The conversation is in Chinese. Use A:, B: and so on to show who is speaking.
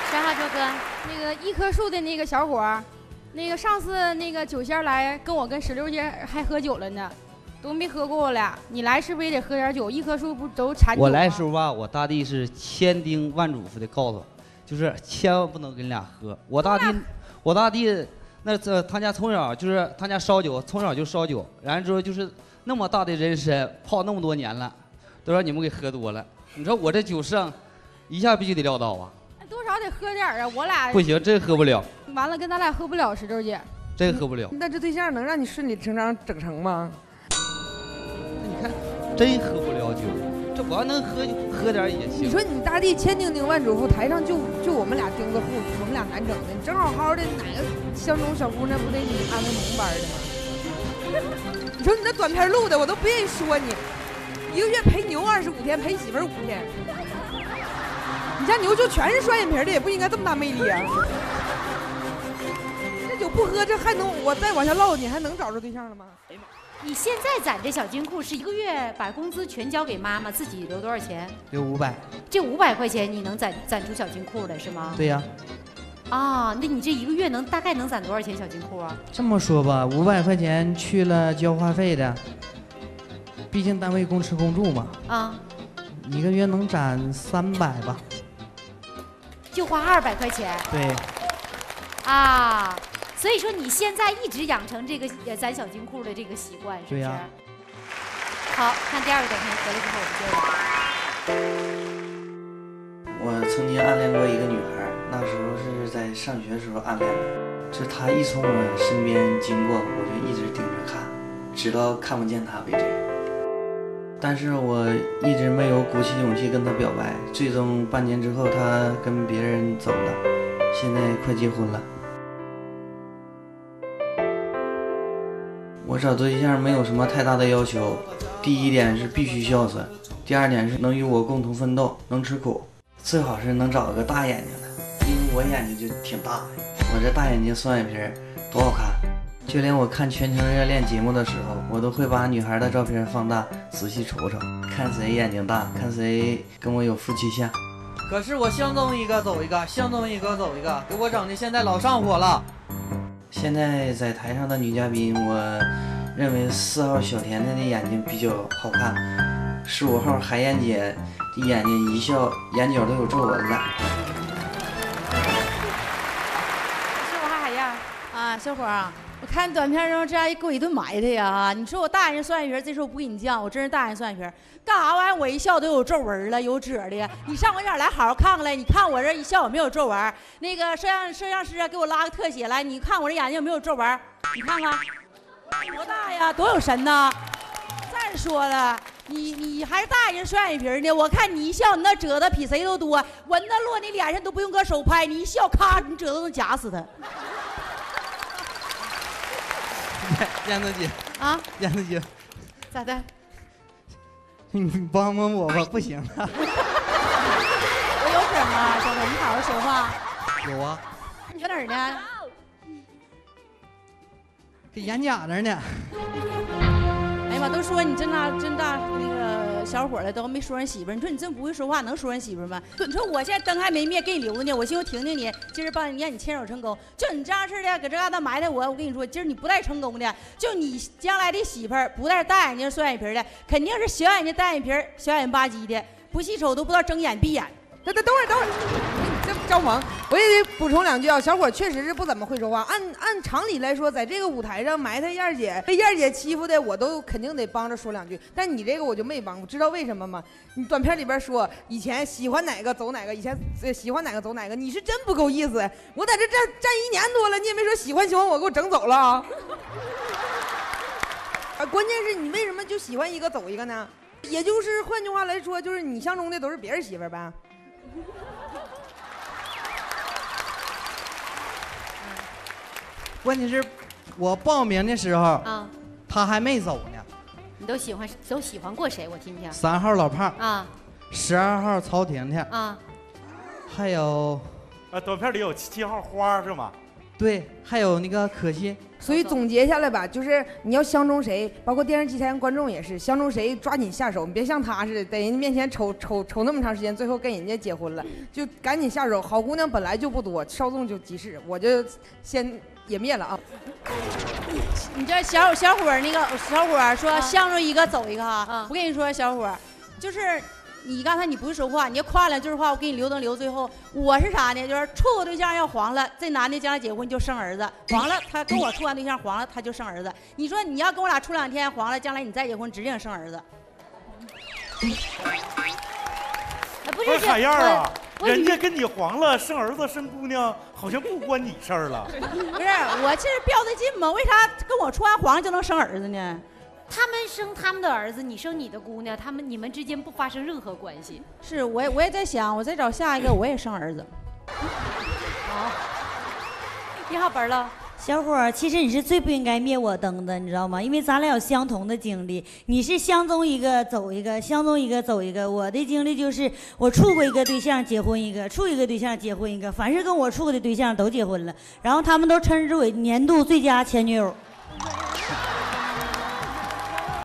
A: 啥哈，周哥？
B: 那个一棵树的那个小伙，那个上次那个酒仙来跟我跟16姐还喝酒了呢，都没喝过我俩。你来是不是也得喝点酒？一棵树不都馋酒吗？
C: 我来时候吧，我大弟是千叮万嘱咐的告诉我，就是千万不能跟你俩喝。我大弟那他家从小就是他家烧酒，从小就烧酒，然后之后就是那么大的人参泡那么多年了，都让你们给喝多了。你说我这酒剩，一下必须得撂倒啊！
B: 多少得喝点啊，我俩
C: 不行，这喝不了。
B: 完了，跟咱俩喝不了，16姐，
C: 这喝不了。
D: 那这对象能让你顺理成章整成吗？
C: 你看，真喝不了酒，这我要能喝点也行。
D: 你说你大弟千叮咛万嘱咐，台上就我们俩钉子户，我们俩难整的。你整好好的，哪个相中小姑娘不得你安排明班的吗？你说你那短片录的，我都不愿意说你，一个月陪牛25天，陪媳妇5天。你家牛就全是双眼皮的，也不应该这么大魅力啊！这酒不喝，这还能我再往下唠，你还能找着对象了吗？
A: 你现在攒这小金库是一个月把工资全交给妈妈，自己留多少钱？
E: 留500。
A: 这500块钱你能攒出小金库了是吗？
E: 对呀。
A: 啊，那你这一个月大概能攒多少钱小金库啊？
E: 这么说吧，500块钱去了交话费的，毕竟单位公吃公住嘛。啊。一个月能攒300吧。
A: 就花200块钱。
E: 对。
A: 啊，所以说你现在一直养成这个攒小金库的这个习惯，是不是？
E: 对呀。
A: 好看第2个短片，回来之后我们接着。
F: 我曾经暗恋过一个女孩，那时候是在上学的时候暗恋的。这她一从我身边经过，我就一直盯着看，直到看不见她为止。但是我一直没有鼓起勇气跟她表白，最终半年之后，她跟别人走了，现在快结婚了。我找对象没有什么太大的要求，第一点是必须孝顺，第2点是能与我共同奋斗，能吃苦，最好是能找个大眼睛的，因为我眼睛就挺大，我这大眼睛双眼皮多好看。就连我看《全程热恋》节目的时候，我都会把女孩的照片放大，仔细瞅瞅，看谁眼睛大，看谁跟我有夫妻相。
E: 可是我相中一个走一个，相中一个走一个，给我整的现在老上火了。
F: 现在在台上的女嘉宾，我认为4号小甜甜的眼睛比较好看，15号海燕姐的眼睛一笑眼角都有皱纹了。
G: 15号海燕啊，小伙啊。我看短片中这样给我一顿埋汰呀哈！你说我大人双眼皮，这时候不给你犟，我真是大人双眼皮，干啥玩意儿？我一笑都有皱纹了，有褶的。你上我这儿来好好看看来，你看我这一笑有没有皱纹？那个摄像师啊，给我拉个特写来，你看我这眼睛有没有皱纹？你看看，多大呀？多有神呐！再说了，你还是大人双眼皮呢，我看你一笑，你那褶子比谁都多，蚊子落你脸上都不用搁手拍，你一笑咔，你褶子都能夹死它。
E: 燕子姐
G: 啊，
E: 燕子姐，
G: 咋的？
E: 你帮帮我吧，不行了。
G: 我有梗啊，小红，你好好说话。
E: 有啊。
G: 你搁哪儿呢？
E: 搁眼甲那儿呢。
G: 哎呀妈，都说你真大那个小伙了，都没说人媳妇儿。你说你真不会说话，能说人媳妇儿吗？你说我现在灯还没灭，给你留着呢。我寻思听听你，今儿帮你让你牵手成功。就你这样式的，搁这嘎达埋汰我，我跟你说，今儿你不带成功的。就你将来的媳妇儿，不带大眼睛双眼皮的，肯定是小眼睛单眼皮，小眼吧唧的，不细瞅都不知道睁眼闭眼。
D: 等会儿。张萌，我也得补充2句啊，小伙确实是不怎么会说话。按常理来说，在这个舞台上埋汰燕姐，被燕姐欺负的，我都肯定得帮着说2句。但你这个我就没帮，我知道为什么吗？你短片里边说以前喜欢哪个走哪个，以前喜欢哪个走哪个，你是真不够意思。我在这站1年多了，你也没说喜欢我，给我整走了啊。关键是你为什么就喜欢一个走一个呢？也就是换句话来说，就是你相中的都是别人媳妇儿呗。
E: 关键是，我报名的时候啊，他还没走呢。
A: 你都喜欢过谁？我听听。
E: 3号老胖
A: 啊
E: ，12号曹婷婷
A: 啊，
E: 还有，
H: 短片里有7号花是吗？
E: 对，还有那个可心。
D: 所以总结下来吧，就是你要相中谁，包括电视机前观众也是相中谁，抓紧下手，你别像他似的，在人家面前瞅那么长时间，最后跟人家结婚了，就赶紧下手。好姑娘本来就不多，稍纵就即逝，我就先湮灭了啊。
G: 你这小伙儿那个小伙儿说相中一个走一个哈，我跟你说小伙儿，就是你刚才你不会说话，你要夸两句话，我给你留灯留最后。我是啥呢？就是处个对象要黄了，这男的将来结婚就生儿子，黄了他跟我处完对象黄了他就生儿子。你说你要跟我俩处2天黄了，将来你再结婚指定生儿子。
H: 不是海燕啊，人家跟你黄了生儿子生姑娘，好像不关你事儿了。
G: 不是，我这是标的近嘛？为啥跟我处完黄了就能生儿子呢？
A: 他们生他们的儿子，你生你的姑娘，你们之间不发生任何关系。
G: 是，我也在想，我再找下一个，我也生儿子。
A: 好，你好，本了。
I: 小伙儿，其实你是最不应该灭我灯的，你知道吗？因为咱俩有相同的经历，你是相中一个走一个，相中一个走一个。我的经历就是我处过一个对象结婚一个，处一个对象结婚一个，凡是跟我处过的对象都结婚了，然后他们都称之为年度最佳前女友。